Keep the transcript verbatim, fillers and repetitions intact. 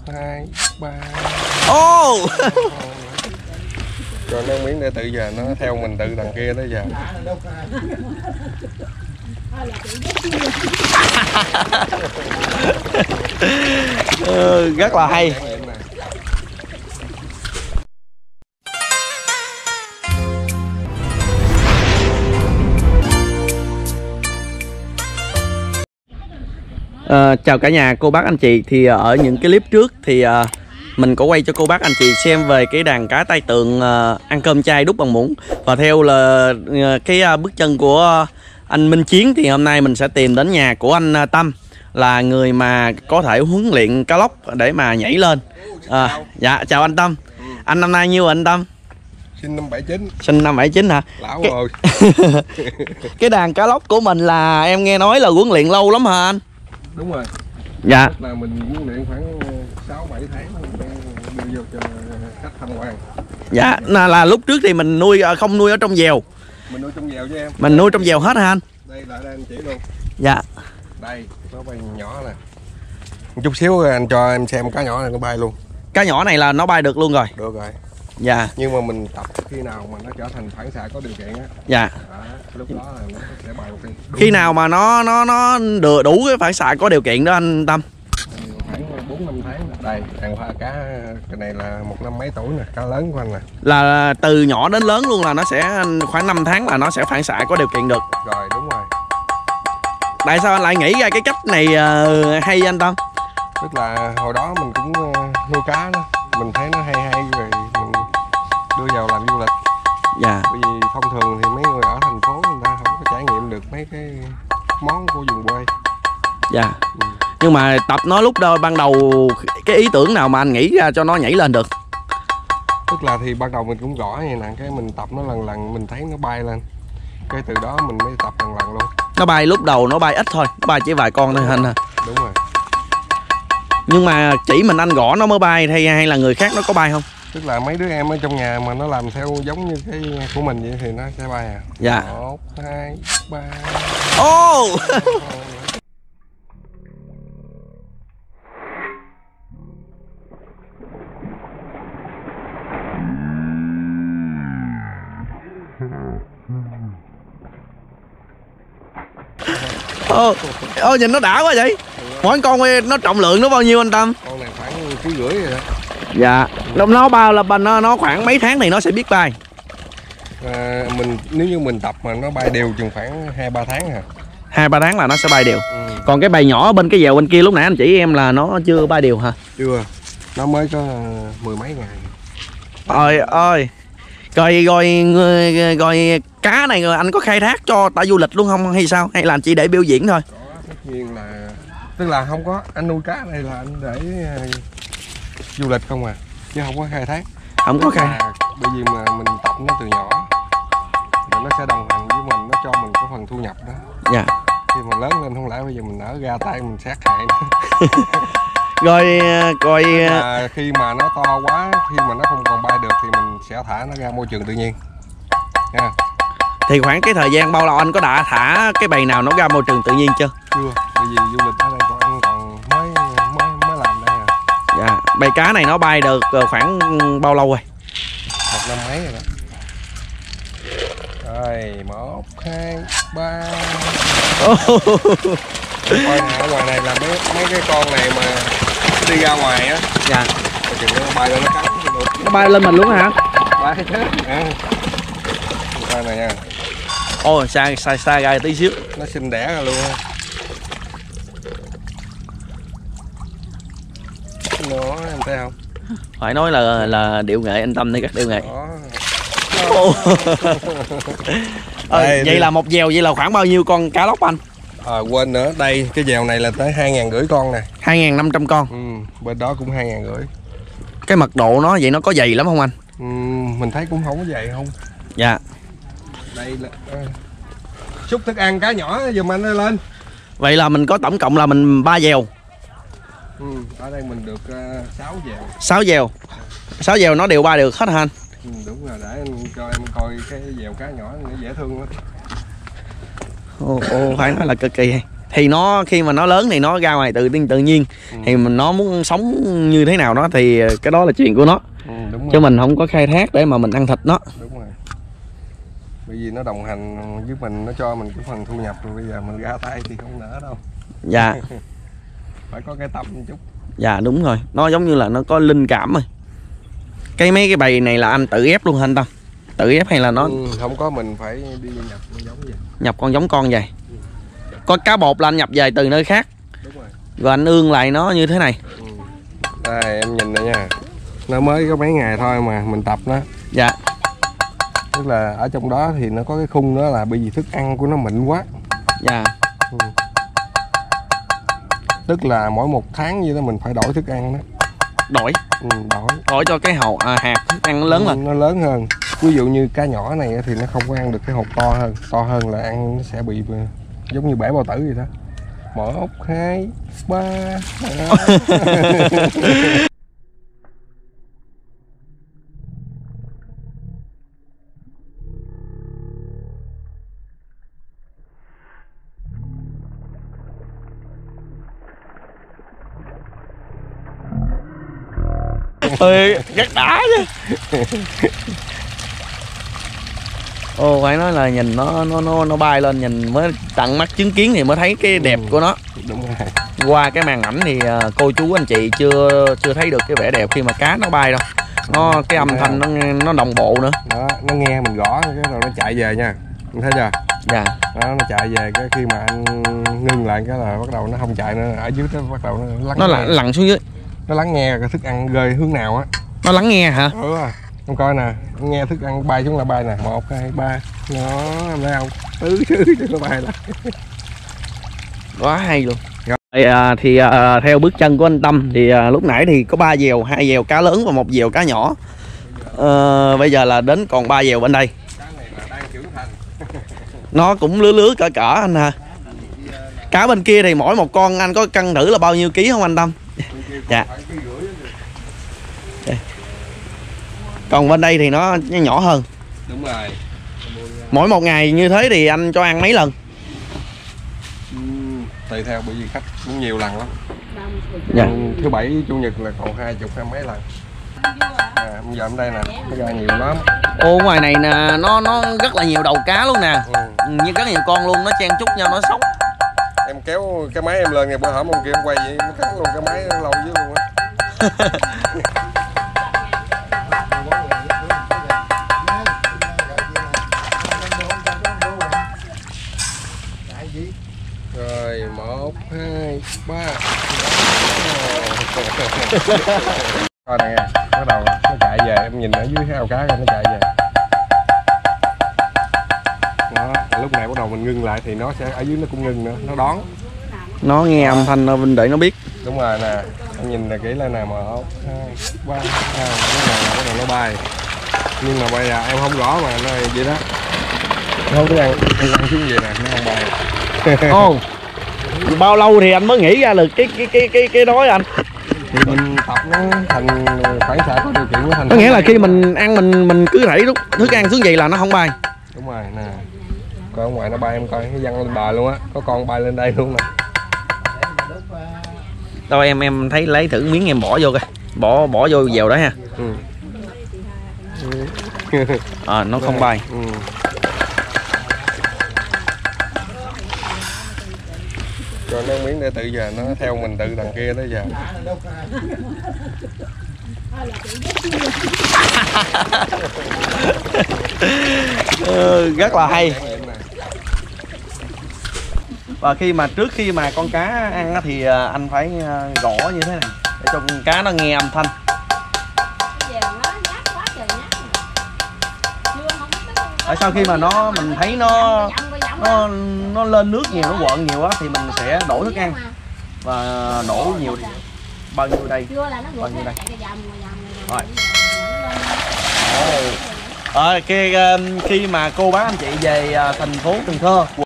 hai, ba. Ô oh. Cho nó miếng để tự giờ nó theo mình tự đằng kia tới giờ. Ừ, rất là hay. À, chào cả nhà, cô bác anh chị. Thì ở những cái clip trước thì uh, mình có quay cho cô bác anh chị xem về cái đàn cá tai tượng uh, ăn cơm chay đúc bằng muỗng. Và theo là uh, cái uh, bước chân của anh Minh Chiến thì hôm nay mình sẽ tìm đến nhà của anh uh, Tâm, là người mà có thể huấn luyện cá lóc để mà nhảy lên. À, dạ chào anh Tâm. Ừ. Anh năm nay nhiêu anh Tâm? Sinh năm bảy chín. Sinh năm bảy chín hả? Lão cái... rồi. Cái đàn cá lóc của mình là em nghe nói là huấn luyện lâu lắm hả anh? Đúng rồi. Dạ. Tức là mình huấn luyện khoảng sáu bảy tháng đưa vô cho khách tham quan. Dạ, là, là lúc trước thì mình nuôi không nuôi ở trong dèo. Mình nuôi trong dèo chứ em. Mình nuôi trong dèo hết hả anh? Đây là đây anh chỉ luôn. Dạ. Đây, nó bay nhỏ nè. Một chút xíu anh cho em xem cá nhỏ này nó bay luôn. Cá nhỏ này là nó bay được luôn rồi. Được rồi. Dạ. Nhưng mà mình tập khi nào mà nó trở thành phản xạ có điều kiện á. Dạ. Đó, lúc đó là nó sẽ bay một cái. Khi nào mà nó nó nó được đủ cái phản xạ có điều kiện đó anh Tâm? Khoảng bốn năm tháng. Đây, đàn hoa cá cái này là một năm mấy tuổi nè, cá lớn của anh nè. Là từ nhỏ đến lớn luôn, là nó sẽ khoảng năm tháng là nó sẽ phản xạ có điều kiện được. Rồi, đúng rồi. Tại sao anh lại nghĩ ra cái cách này uh, hay anh Tâm? Tức là hồi đó mình cũng uh, nuôi cá đó, mình thấy nó hay hay rồi mình đưa vào làm du lịch. Dạ. Bởi vì thông thường thì mấy người ở thành phố người ta không có trải nghiệm được mấy cái món của vùng quê. Dạ. Ừ. Nhưng mà tập nó lúc đó ban đầu cái ý tưởng nào mà anh nghĩ ra cho nó nhảy lên được? Tức là thì ban đầu mình cũng gõ vậy nè, cái mình tập nó lần lần mình thấy nó bay lên. Cái từ đó mình mới tập lần lần luôn. Nó bay lúc đầu nó bay ít thôi, nó bay chỉ vài con thôi anh à. Đúng rồi. Nhưng mà chỉ mình anh gõ nó mới bay hay hay là người khác nó có bay không? Tức là mấy đứa em ở trong nhà mà nó làm theo giống như cái của mình vậy thì nó sẽ bay à. Dạ. Một, hai, ba. Ô oh! Ô, oh, oh, nhìn nó đã quá vậy. Mỗi con nó trọng lượng nó bao nhiêu anh Tâm? Con này khoảng ký rưỡi rồi đó. Dạ. Nó bao là nó nó khoảng mấy tháng thì nó sẽ biết bay? À, mình nếu như mình tập mà nó bay đều chừng khoảng hai ba tháng hả? Hai ba tháng là nó sẽ bay đều. Ừ. Còn cái bầy nhỏ bên cái dèo bên kia lúc nãy anh chỉ em là nó chưa bay đều hả? Chưa. Nó mới có mười mấy ngày. Ôi ơi. Rồi rồi rồi cá này rồi anh có khai thác cho tại du lịch luôn không hay sao? Hay là chỉ để biểu diễn thôi? Có, tất nhiên là tức là không có, anh nuôi cá này là anh để uh, du lịch không à, chứ không có khai thác. Không có khai. À, bởi vì mà mình tập nó từ nhỏ rồi nó sẽ đồng hành với mình, nó cho mình có phần thu nhập đó. Dạ. Khi mà lớn lên không lẽ bây giờ mình nở ra tay mình sát hại nó. Rồi rồi à, khi mà nó to quá, khi mà nó không còn bay được thì mình sẽ thả nó ra môi trường tự nhiên nha. Thì khoảng cái thời gian bao lâu anh có đã thả cái bầy nào nó ra môi trường tự nhiên chưa? Chưa, bởi vì du lịch ở đây còn anh còn mới mới mới làm đây à. Dạ. Bầy cá này nó bay được khoảng bao lâu rồi? Một năm mấy rồi đó. Rồi, một, hai, ba. Coi nè, ở ngoài này là mấy mấy cái con này mà đi ra ngoài á. Dạ. Chừng nó bay lên nó cắn. Nó bay lên mình luôn hả? Bay chứ. À. Coi này nha. Ôi, xa xa xa ra tí xíu. Nó sinh đẻ ra luôn á. Nó em thấy không? Phải nói là là điệu nghệ anh Tâm đây, các điệu nghệ. Đó. Ờ, vậy đi. Là một dèo vậy là khoảng bao nhiêu con cá lóc anh? À, quên nữa, đây cái dèo này là tới hai ngàn rưỡi con nè. Hai ngàn năm trăm con. Ừ, bên đó cũng hai ngàn rưỡi. Cái mật độ nó vậy nó có dày lắm không anh? Ừ, mình thấy cũng không có dày không. Dạ. Đây là uh, xúc thức ăn cá nhỏ giùm anh ơi lên. Vậy là mình có tổng cộng là mình ba dèo. Ừ, ở đây mình được uh, sáu dèo. sáu dèo. sáu dèo nó đều ba được hết hả anh? Ừ, đúng rồi, để anh cho em coi cái dèo cá nhỏ nó dễ thương lắm. Ồ, ồ, phải nói là cực kỳ hay. thì nó khi mà nó lớn thì nó ra ngoài tự tự nhiên. Ừ. Thì mình nó muốn sống như thế nào đó thì cái đó là chuyện của nó. Ừ, đúng chứ mình không có khai thác để mà mình ăn thịt nó. Đúng rồi. Bởi vì nó đồng hành với mình, nó cho mình cái phần thu nhập, rồi bây giờ mình ra tay thì không nỡ đâu. Dạ. Phải có cái tâm một chút. Dạ đúng rồi, nó giống như là nó có linh cảm rồi. Cái mấy cái bầy này là anh tự ép luôn hả anh Tâm? Tự ép hay là nó ừ, không có, mình phải đi nhập con giống vậy. Nhập con giống con vậy. Ừ. Có cá bột là anh nhập về từ nơi khác. Đúng rồi. Rồi anh ương lại nó như thế này. Ừ. Đây em nhìn đây nha. Nó mới có mấy ngày thôi mà mình tập nó. Dạ. Tức là ở trong đó thì nó có cái khung đó là bởi vì thức ăn của nó mịn quá. Dạ. Ừ. Tức là mỗi một tháng như đó mình phải đổi thức ăn đó. Đổi. Ừ, đổi. Đổi cho cái hột à, hạt thức ăn nó lớn lên. Nó lớn hơn. Ví dụ như cá nhỏ này thì nó không có ăn được cái hột to hơn. To hơn là ăn nó sẽ bị giống như bể bao tử vậy đó. Một, hai, ba. Ơi, rất đã chứ. Ồ, phải nói là nhìn nó nó nó nó bay lên, nhìn mới tận mắt chứng kiến thì mới thấy cái đẹp của nó. Đúng rồi. Qua cái màn ảnh thì cô chú anh chị chưa chưa thấy được cái vẻ đẹp khi mà cá nó bay đâu. Nó cái âm thanh nó nó đồng bộ nữa. Đó, nó nghe mình gõ cái rồi nó chạy về nha. Mình thấy chưa? Dạ. Đó, nó chạy về cái khi mà anh ngưng lại cái là bắt đầu nó không chạy nữa, ở dưới nó bắt đầu nó lắng. Nó lặn lặn xuống dưới. Nó lắng nghe cái thức ăn rơi hướng nào á. Nó lắng nghe hả? Ừ à. Em coi nè, nghe thức ăn bay xuống là bay nè, một hai ba. Nó em thấy không? Tứ xứ cho nó bay lại. Quá hay luôn. Rồi, à, thì à, theo bước chân của anh Tâm thì à, lúc nãy thì có ba dèo, hai dèo cá lớn và một dèo cá nhỏ. À, bây giờ là đến còn ba dèo bên đây. Cá này là đang trưởng thành. Nó cũng lứa lứa cỡ cỡ anh ha. Cá bên kia thì mỗi một con anh có cân thử là bao nhiêu ký không anh Tâm? Dạ. Còn bên đây thì nó nhỏ hơn. Đúng rồi. Mỗi một ngày như thế thì anh cho ăn mấy lần? Ừ, tùy theo, bởi vì khách cũng nhiều lần lắm. Dạ. Thứ bảy chủ nhật là còn hai chục hai mấy lần. À, bây giờ ở đây nè, nó ra nhiều lắm. Ô, ngoài này nè, nó nó rất là nhiều đầu cá luôn nè. Ừ. Như rất nhiều con luôn, nó chen chúc nhau nó sống. Em kéo cái máy em lên ngày bữa hổm ông kia em quay vậy, nó cắn luôn cái máy lâu dưới luôn á. Rồi một hai ba. Coi nè, bắt đầu nó chạy về, em nhìn ở dưới cái ao cá rồi nó chạy về. Đó, lúc này bắt đầu mình ngưng lại thì nó sẽ ở dưới nó cũng ngưng nữa, nó đón. Nó nghe âm thanh nó để nó biết. Đúng rồi nè, em nhìn là kỹ lên nè, một hai ba. À, cái này bắt đầu nó bay. Nhưng mà bây giờ em không gõ mà nó vậy đó. Không có ăn, em ăn xuống vậy nè, nó không bay. Ồ. Bao lâu thì anh mới nghĩ ra được cái cái cái cái cái đó anh? Thì mình tập nó thành phản xạ có điều kiện nó thành. Có nghĩa là khi mình ăn mình mình cứ đẩy lúc thức ăn xuống vậy là nó không bay. Đúng rồi nè. Coi ở ngoài nó bay em coi nó văng lên bờ luôn á, có con bay lên đây luôn nè. Đâu em em thấy lấy thử miếng em bỏ vô coi. Bỏ bỏ vô dèo đó ha. Ừ. À, nó không bay. Ừ. Cho nó miếng để tự giờ nó theo mình tự đằng kia tới giờ. Ừ, rất là hay. Và khi mà trước khi mà con cá ăn thì anh phải gõ như thế này để cho con cá nó nghe âm thanh. Tại sau khi mà nó mình thấy nó nó nó lên nước nhiều, nó quợn nhiều á thì mình sẽ đổ thức ăn và đổ nhiều thì bao nhiêu đây, bao nhiêu đây rồi. Ờ, cái khi mà cô bác anh chị về thành phố Cần Thơ